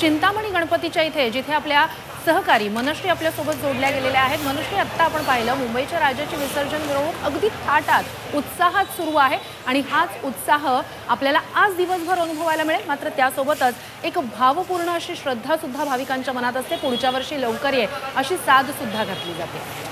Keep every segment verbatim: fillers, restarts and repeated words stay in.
चिंतामणी गणपतीच्या इथे जिथे आपल्या सहकारी मनश्री आपल्यासोबत जोडल्या गेलेल्या आहेत। मनश्री, आत्ता आपण पाहिलं मुंबईच्या राजाची विसर्जन मिरवणूक अगदी थाटात उत्साहात सुरू आहे आणि हाच उत्साह आपल्याला आज दिवसभर अनुभवायला मिळेल। मात्र त्यासोबतच एक भावपूर्ण अशी श्रद्धा सुद्धा भाविकांच्या मनात असते। पुढच्या वर्षी लवकर ये अशी साद सुद्धा घातली जाते।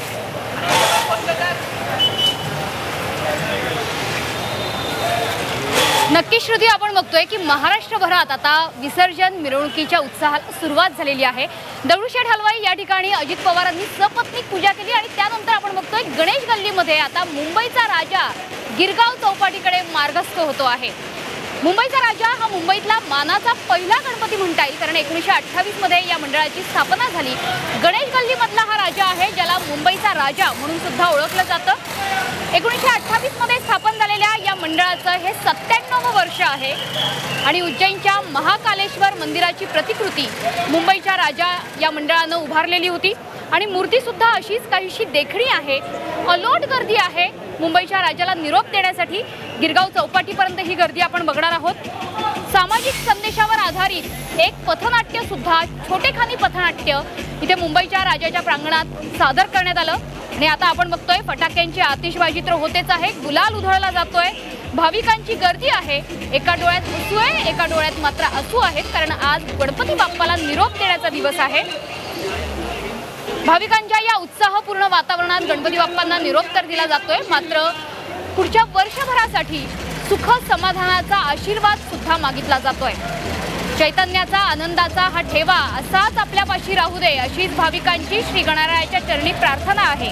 नक्की श्रुती, आपण बघतोय की महाराष्ट्रभरात आता विसर्जन मिरवणुकीच्या उत्साहाला सुरुवात झालेली आहे। दगडूशेठ हलवाई या ठिकाणी अजित पवारांनी सपत्नीक पूजा केली आणि त्यानंतर आपण बघतोय गणेश गल्लीमध्ये आता मुंबईचा राजा गिरगाव चौपाटीकडे मार्गस्थ होतो आहे। मुंबईचा राजा हा मुंबईतला मानाचा पहिला गणपती म्हणता येईल, कारण एकोणीसशे अठ्ठावीस मध्ये या मंडळाची स्थापना झाली। गणेश गल्लीमधला हा राजा आहे ज्याला मुंबईचा राजा म्हणून सुद्धा ओळखलं जातं। एकोणीसशे अठ्ठावीस मध्ये स्थापन झालेल्या या मंडळाचं हे सत्त्याण्णव वर्ष आहे आणि उज्जैनच्या महाकालेश्वर मंदिराची प्रतिकृती मुंबईच्या राजा या मंडळानं उभारलेली होती आणि मूर्ती सुद्धा अशीच काहीशी देखणी आहे। अलोट गर्दी आहे मुंबईच्या राजाला निरोप देण्यासाठी। गिरगाव चौपाटीपर्यंत ही गर्दी आपण बघणार आहोत। सामाजिक संदेशावर आधारित एक पथनाट्य सुद्धा, छोटेखानी पथनाट्य इथे मुंबईच्या राजाच्या प्रांगणात सादर करण्यात आलं आणि आता आपण बघतोय फटाक्यांची आतिषबाजी तर होतेच आहे, गुलाल उधळला जातोय, भाविकांची गर्दी आहे। एका डोळ्यात हसू आहे, एका डोळ्यात मात्र असू आहेत, कारण आज गणपती बाप्पाला निरोप देण्याचा दिवस आहे। भाविकांच्या या उत्साहपूर्ण वातावरणात गणपती बाप्पांना निरोप तर दिला जातोय, मात्र पुढच्या वर्षभरासाठी सुख समाधानाचा आशीर्वाद सुद्धा मागितला जातोय। चैतन्याचा, आनंदाचा हा ठेवा असाच आपल्यापाशी राहू दे अशीच भाविकांची श्री गणरायाच्या चरणी प्रार्थना आहे।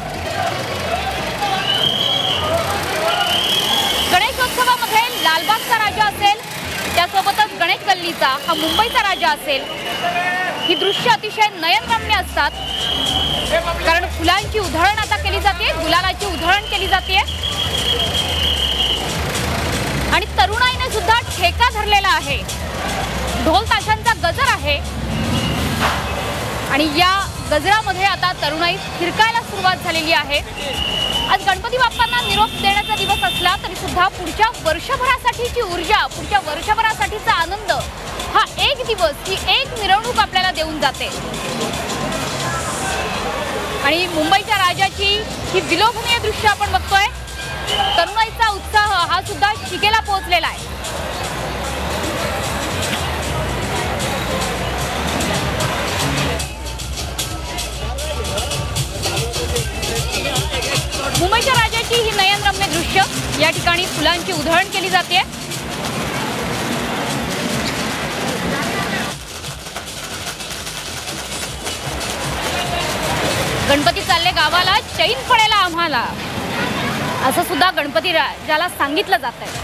गणेशोत्सवामध्ये लालबागचा राजा असेल, त्यासोबतच गणेश गल्लीचा हा मुंबईचा राजा असेल, ही दृश्य अतिशय नयनरम्य असतात, कारण फुलांची उधळण आता केली जाते, गुलालाची उधळण केली जाते आणि तरुणाईने सुद्धा ठेका धरलेला आहे। ढोल ताशांचा गजर आहे आणि या गजरामध्ये आता तरुणाई फिरकायला सुरुवात झालेली आहे। आज गणपती बाप्पांना निरोप देण्याचा दिवस असला तरी सुद्धा पुढच्या वर्षभरासाठीची ऊर्जा, पुढच्या वर्षभरासाठीचा आनंद हा एक दिवस, ही एक मिरवणूक आपल्याला देऊन जाते आणि मुंबईच्या राजाची ही विलोभनीय दृश्य आपण बघतोय। तरुणाईचा उत्साह हा सुद्धा शिगेला पोहोचलेला आहे। मुंबईच्या राजाची ही नयनरम्य दृश्य, या ठिकाणी फुलांची उधळण केली जाते। गणपती चालले गावाला, चैन पडेला आम्हाला, असं सुद्धा गणपती राजाला सांगितलं जात आहे।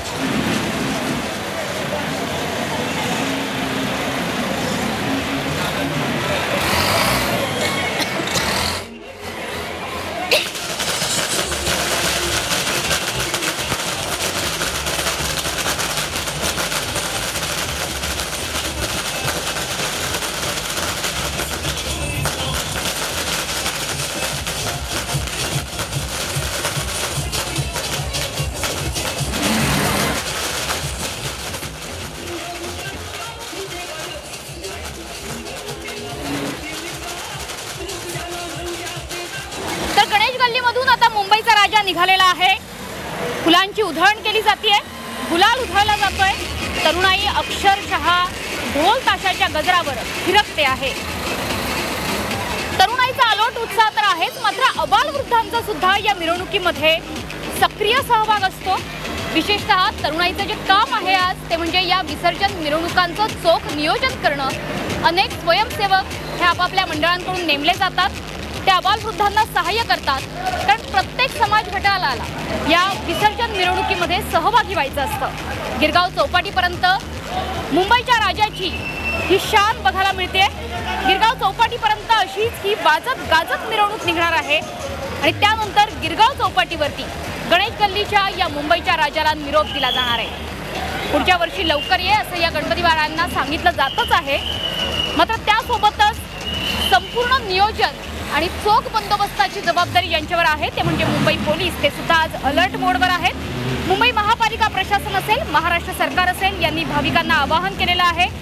निघालेला आहे, फुलांची उधळण केली जाते, गुलाल उधळला जातोय, तरुणाई अक्षरशः ढोल ताशाच्या गजरावर फिरकते आहे। तरुणाईचा अलोट उत्साह तर आहेच, मात्र अबालवृद्धांचा सुद्धा या मिरवणुकीमध्ये सक्रिय सहभाग असतो। विशेषतः तरुणाईचं जे काम आहे आज ते म्हणजे या विसर्जन मिरवणुकांचं चोख नियोजन करणं। अनेक स्वयंसेवक हे आपापल्या मंडळांकडून नेमले जातात, ते अबालवृद्धांना सहाय्य करतात, कारण प्रत्येक समाज गटाला या विसर्जन मिरवणुकीमध्ये सहभागी व्हायचं असतं। गिरगाव चौपाटीपर्यंत मुंबईच्या राजाची ही शान बघायला मिळते। गिरगाव चौपाटीपर्यंत अशीच ही वाजत गाजत मिरवणूक निघणार आहे आणि त्यानंतर गिरगाव चौपाटीवरती गणेश गल्लीच्या या मुंबईच्या राजाला निरोप दिला जाणार आहे। पुढच्या वर्षी लवकर ये असं या गणपती बाप्पांना सांगितलं जातच आहे, मात्र त्यासोबतच संपूर्ण नियोजन आणि चोख बंदोबस्ताची जबाबदारी यांच्यावर आहे, ते म्हणजे मुंबई पोलीस। ते सुद्धा आज अलर्ट मोडवर आहेत। मुंबई महापालिका प्रशासन असेल, महाराष्ट्र सरकार असेल, यांनी भाविकांना आवाहन केलेलं आहे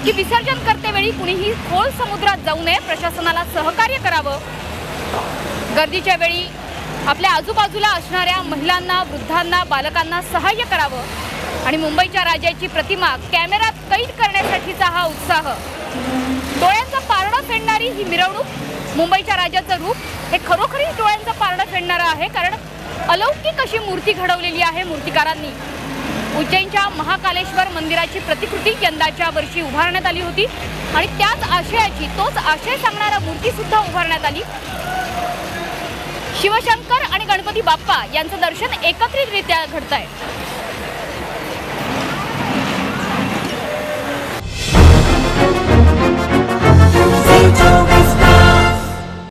की विसर्जन करतेवेळी कुणीही खोल समुद्रात जाऊ नये, प्रशासनाला सहकार्य करावं, गर्दीच्या वेळी आपल्या आजूबाजूला असणाऱ्या महिलांना, वृद्धांना, बालकांना सहाय्य करावं आणि मुंबईच्या राजाची प्रतिमा कॅमेऱ्यात कैद करण्यासाठीचा हा उत्साह, डोळ्यांचं पारडं फेडणारी ही मिरवणूक, मुंबईच्या राजाचं रूप हे खरोखरी डोळ्यांचं पारडं फेडणारं आहे, कारण अलौकिक अशी मूर्ती घडवलेली आहे मूर्तिकारांनी। उज्जैनच्या महाकालेश्वर मंदिराची प्रतिकृती यंदाच्या वर्षी उभारण्यात आली होती आणि त्याच आशयाची, तोच आशय सांगणारा मूर्ती सुद्धा उभारण्यात आली। शिवशंकर आणि गणपती बाप्पा यांचं दर्शन एकत्रितरित्या घडतंय।